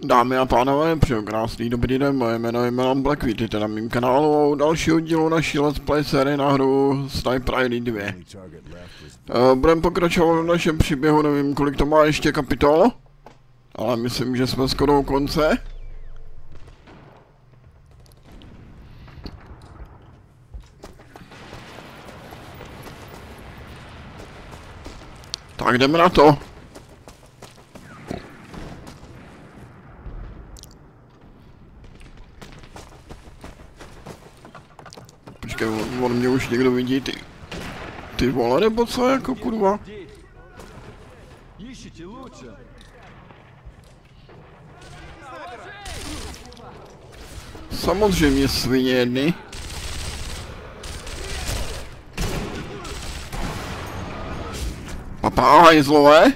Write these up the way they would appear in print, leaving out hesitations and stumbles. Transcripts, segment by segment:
Dámy a pánové, přeju krásný dobrý den, moje jméno je Milan Black, vítejte na mém kanálu a u dalšího dílu naší Let's Play série na hru Sniper ID 2. Budeme pokračovat v našem příběhu, nevím kolik to má ještě kapitol, ale myslím, že jsme skoro u konce. Tak jdeme na to. Počkej, on mě už někdo vidí, ty vole, nebo co, jako kurva? Samozřejmě svině jedny. Papá, hajzlové?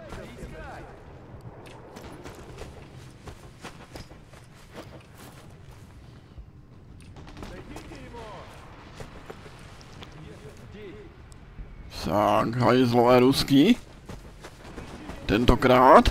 Tak, hajzlové ruský. Tentokrát.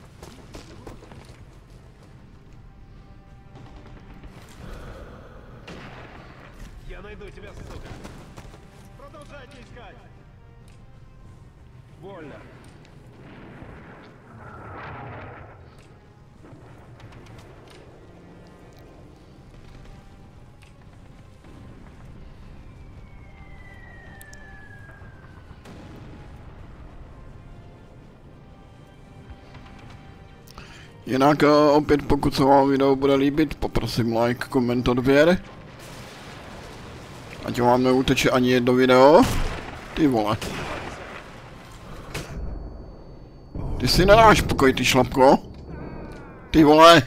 Я найду тебя, сука. Продолжайте искать. Вольно. Jinak opět pokud se vám video bude líbit, poprosím like, koment, odběr. Ať vám neuteče ani jedno video. Ty vole. Ty si nedáš pokoj, ty šlapko. Ty vole.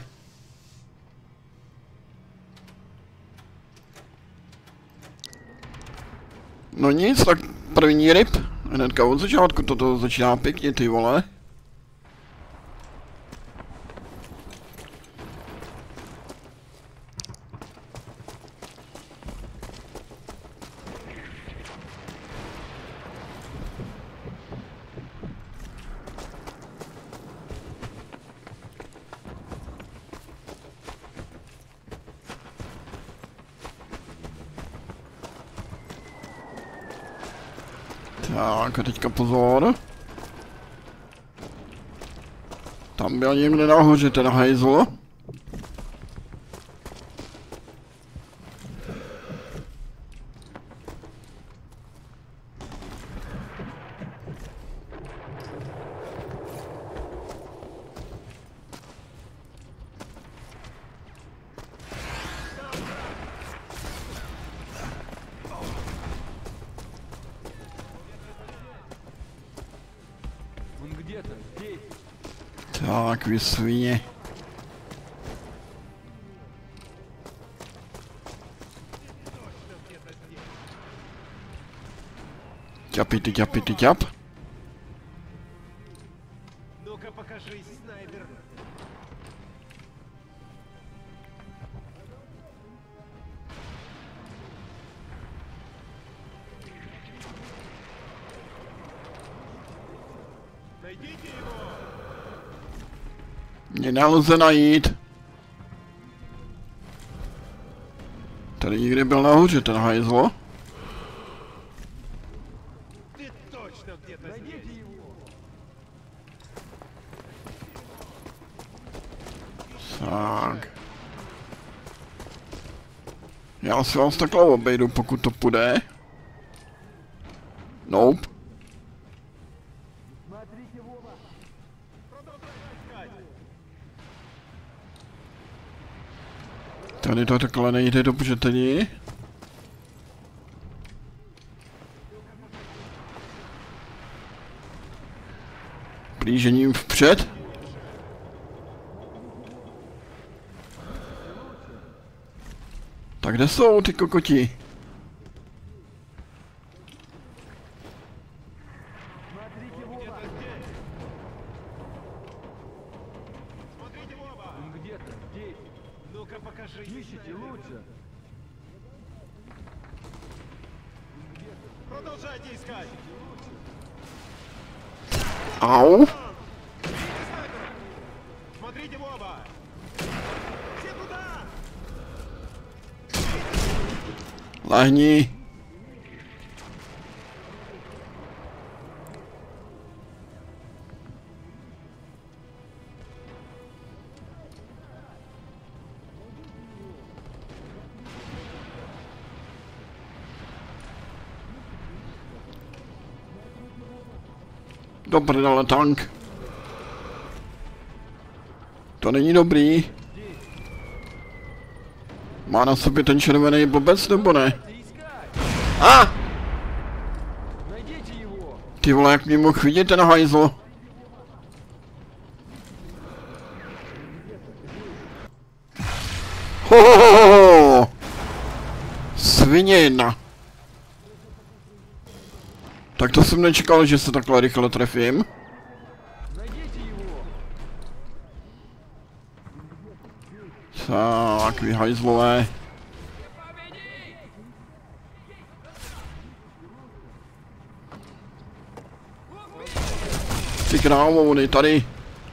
No nic, tak první ryb. Hnedka od začátku toto začíná pěkně, ty vole. Tak a teďka pozor. Tam byl někde nahoře ten hajzl. Tak, vy svině. Ťapy, ťap. Ну-ка покажись, снайпер. Найдите его. Mě nelze najít. Tady někdy byl nahoře ten hajzlo. Ты точно где-то здесь. Tak. Já si vás takhle obejdu, pokud to půjde. Nope. Tady to takhle nejde dobře tedy. Plížením vpřed. Tak kde jsou ty kokoti? Смотрите в оба. Он где-то здесь. Ну-ка покажись. Ищите лучше. Продолжайте искать. Au. Смотрите в оба. Lehni. Do prdele tank. To není dobrý. Má na sobě ten červený blbec nebo ne? A! Ty vole, jak mě mohl vidět ten hajzl. Hohohoho! Svině jedna. Tak to jsem nečekal, že se takhle rychle trefím. Tak, vy hajzlové. Ty královny tady.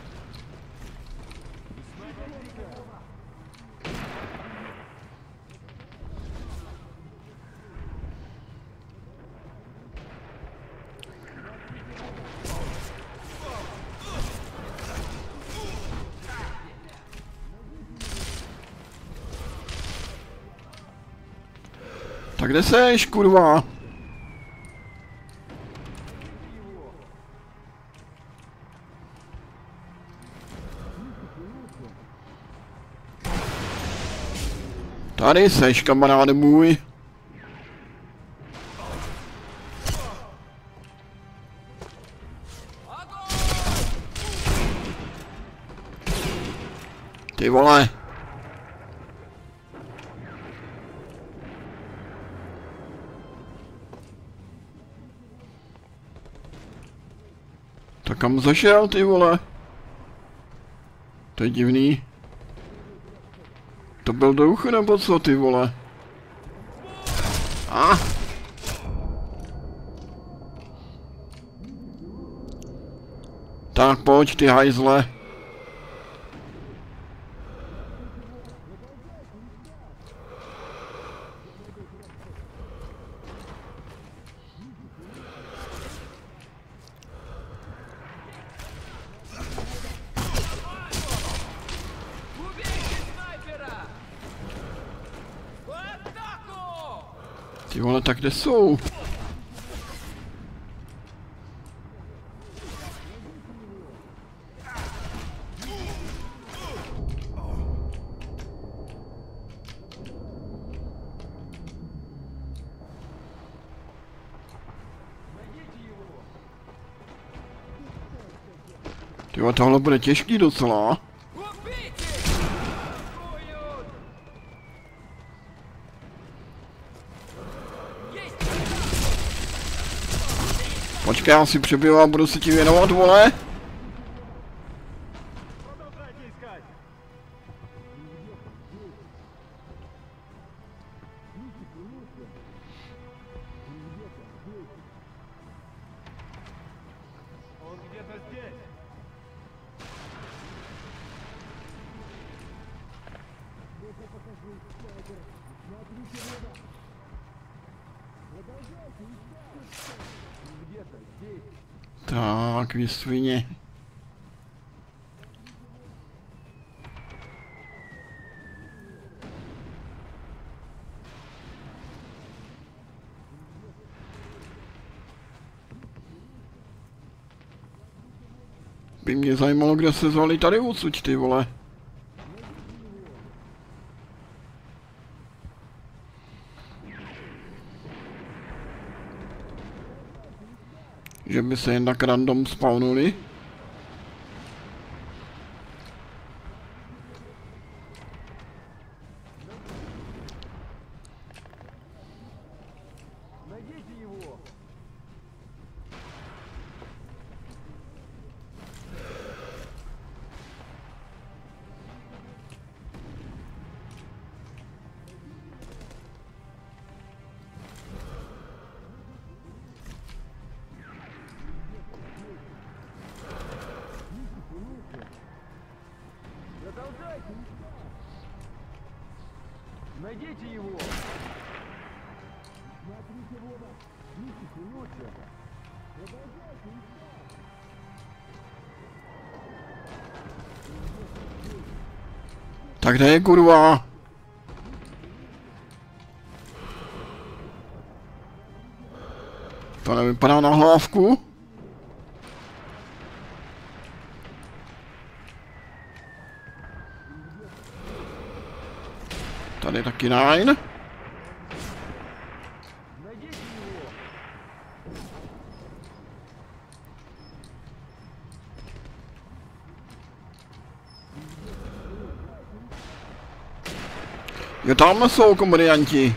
Tak kde seš, kurva? Tady seš, kamaráde můj. Ty vole. Tak kam zašel, ty vole? To je divný. To byl duch nebo co, ty vole? A! Tak pojď, ty hajzle. Ty vole, tak kde jsou? Ty vole, tohle bude těžký docela. Počkej, já si přebiju a budu se ti věnovat, vole. Tak, vy svině. By mě zajímalo, kde se zvali tady odsud, ty vole. Že by se jen tak random spawnuli. Найдите его! Tak kde je kurva? To nevypadá na hlávku. Tady taky nine. Jo, tam jsou komedianti.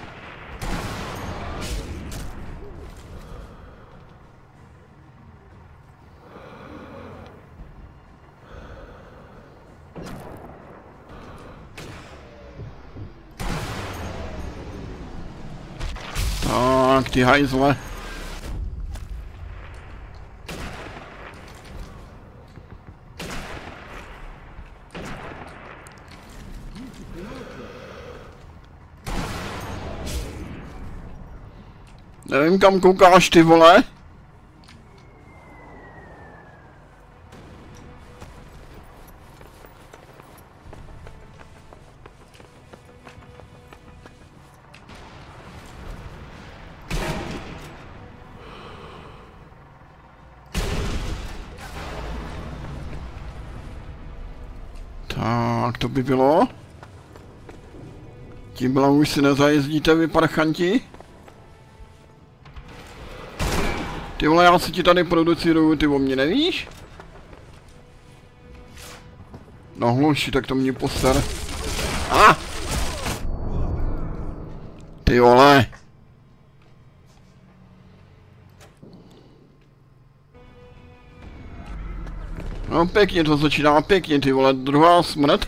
Tak, ty hajzle. Nevím, kam koukáš, ty vole. Tak, to by bylo. Tímhle už si nezajezdíte, vy parchanti. Ty vole, já si ti tady produciruju, ty o mě nevíš? No hluši, tak to mě poser. A! Ty vole. No pěkně, to začíná pěkně, ty vole, druhá smrt.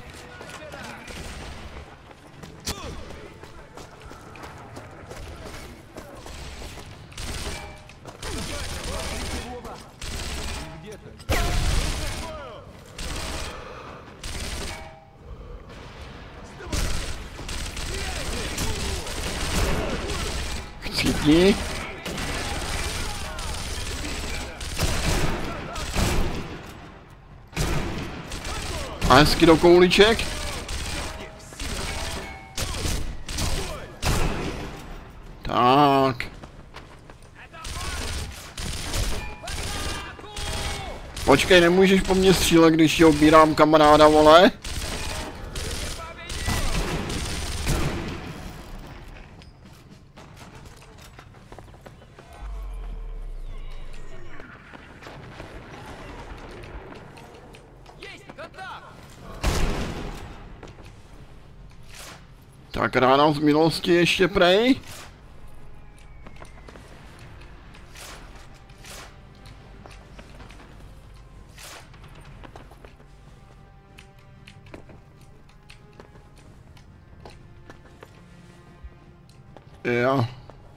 Chcípni. A hezky do kouliček. Tak. Počkej, nemůžeš po mně střílet, když ti obírám kamaráda, vole. Tak rána z minulosti ještě prej. Jo.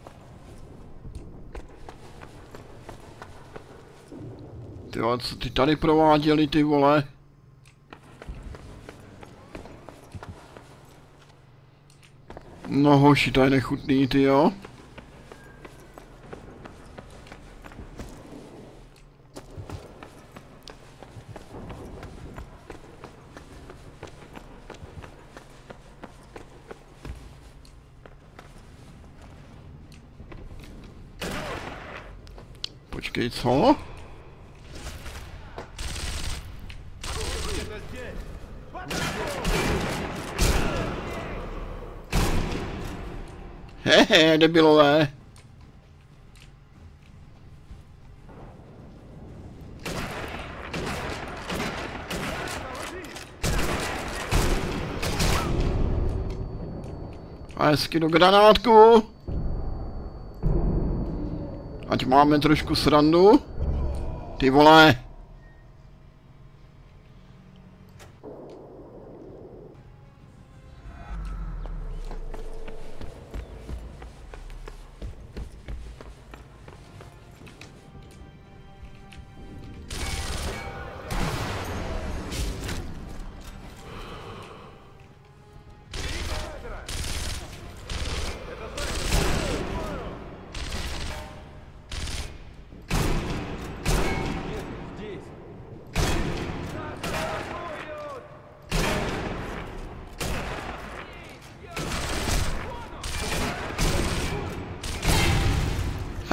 Ty vole, co ty tady prováděli, ty vole? No hoši, to je nechutný, ty jo. Počkej, co? Hehe, debilové. A hezky do granátku. Ať máme trošku srandu. Ty vole.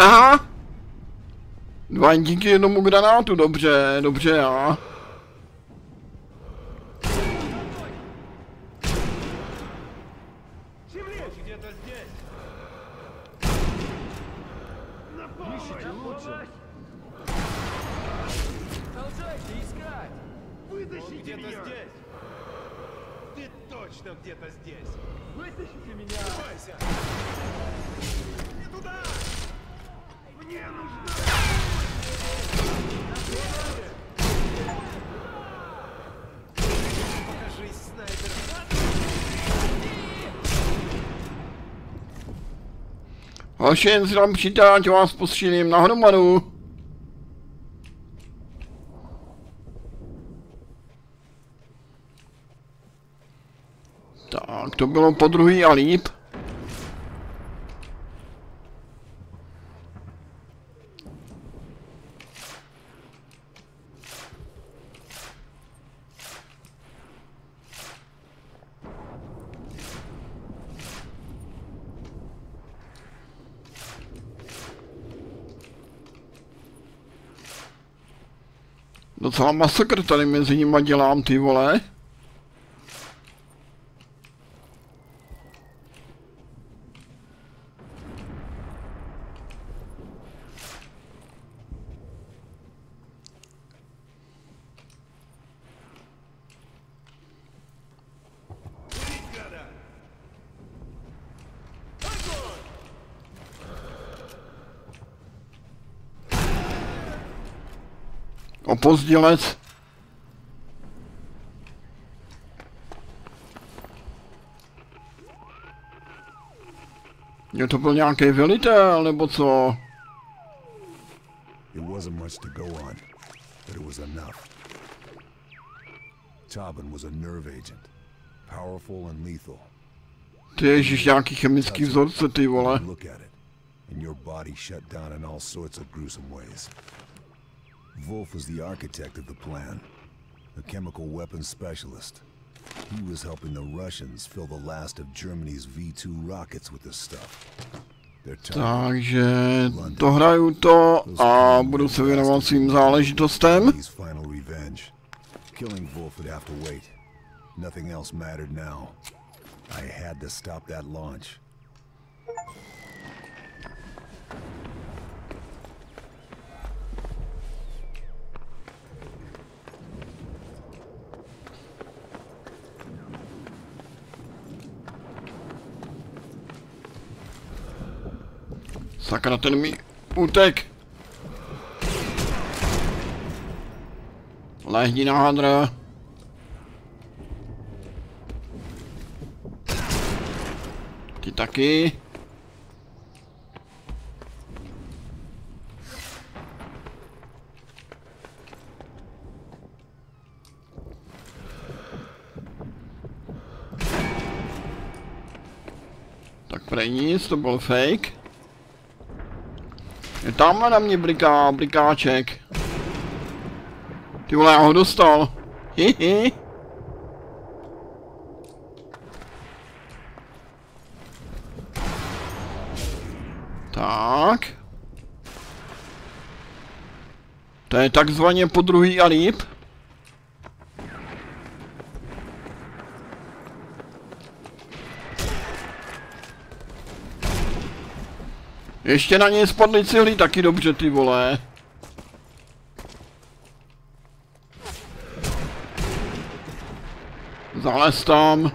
Aha! 2 díky jednomu granátu, dobře, dobře já. Где-то здесь. Ищите лучше. Продолжайте искать. Вытащите меня. Здесь. Ты точно где-то здесь. Вытащите меня. Давайся. Не туда. Мне нужна. Покажись, снайпер. Hoši, jen si tam přijďte, ať vás postřílím na hromadu. Tak, to bylo po druhý a líp. Docela masakr tady mezi nima dělám, ty vole. Opozdělec. Jo, to byl nějaký velitel, nebo co? It wasn't much to go on, but it was enough. Tobin was a nerve agent, powerful and lethal. Ty ježiš, nějaký chemický vzorce, ty vole. Look at it, and your body shut down in all sorts of gruesome ways. Wolf was the architect of the plan, a chemical weapons specialist. He was helping the Russians fill the last of Germany's V2 rockets with this stuff. Takže dohraju to a budu se věnovat svým záležitostem. Killing Wolf would have to wait. Nothing else mattered now. I had to stop that launch. Sakra, ten mi utek. Lehni na hadra. Ty taky. Tak prej nic, to byl fake. Je tamhle na mě blikáček. Ty vole, já ho dostal. Hihi. Tak. To je takzvaně po druhý a líp. Ještě na něj spadly cihly, taky dobře, ty vole. Zalez tam.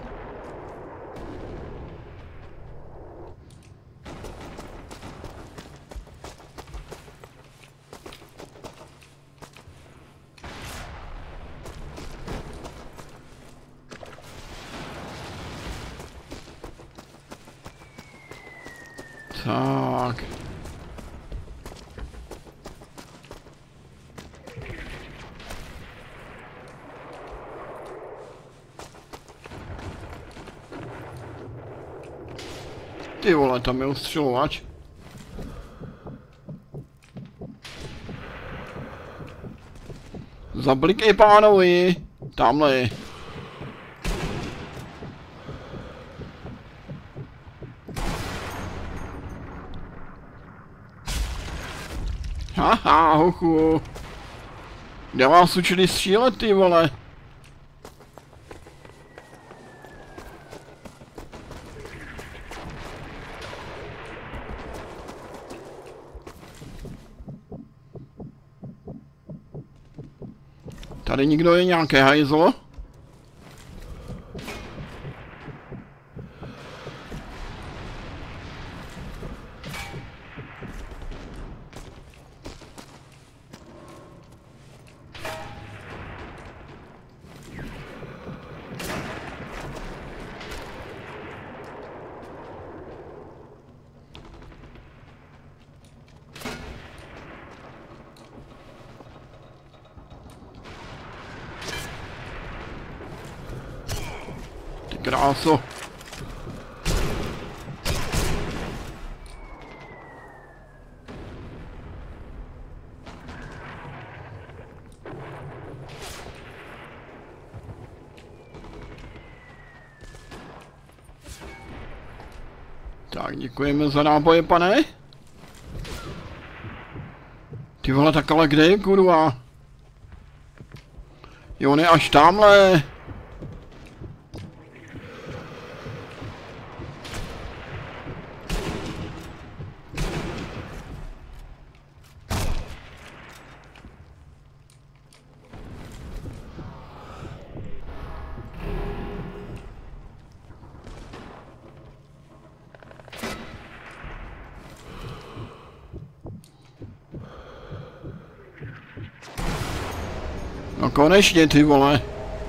Tak. Ty vole, tam je ostřelovač. Zablikej pánovi. Tamhle je. Haha, hochu. Kde vás učili střílet, ty vole? Tady nikdo je nějaké hajzlo? Kráso. Tak, děkujeme za náboje, pane. Ty vole, tak ale kde je, kurva? Jo, on je až tamhle. No konečně, ty vole.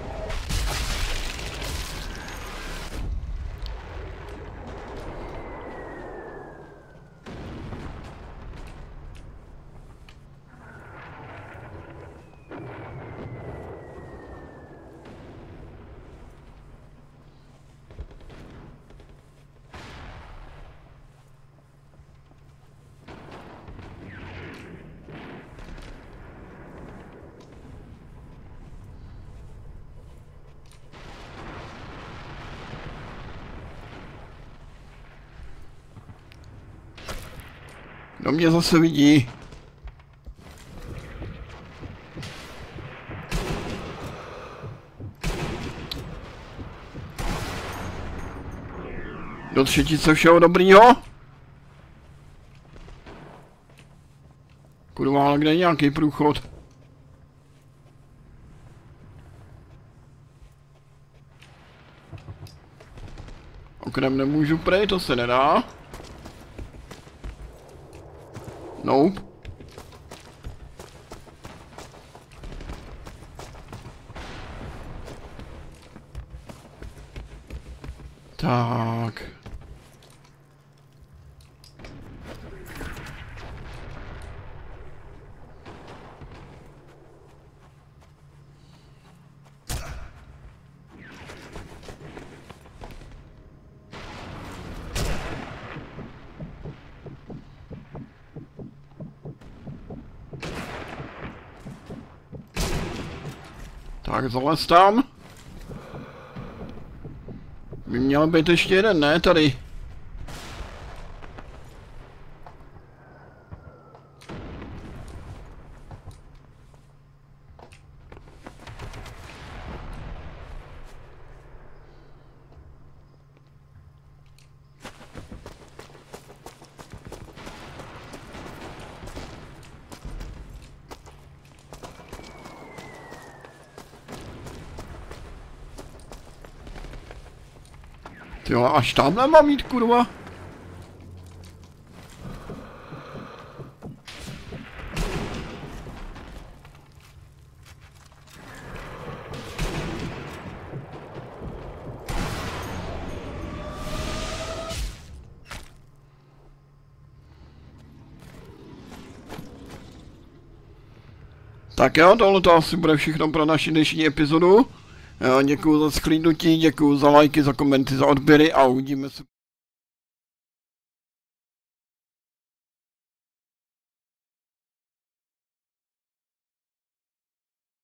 Kdo mě zase vidí? Do třetice všeho dobrýho? Kurva, ale kde je nějaký průchod? Oknem nemůžu prej, to se nedá. Nope. Tak. Tak zalez tam. By měl být ještě jeden, ne? Tady. Jo, až tamhle mám jít, kurva. Tak jo, tohle to asi bude všechno pro naši dnešní epizodu. Děkuju za sklídnutí, děkuju za lajky, za komenty, za odběry a uvidíme se.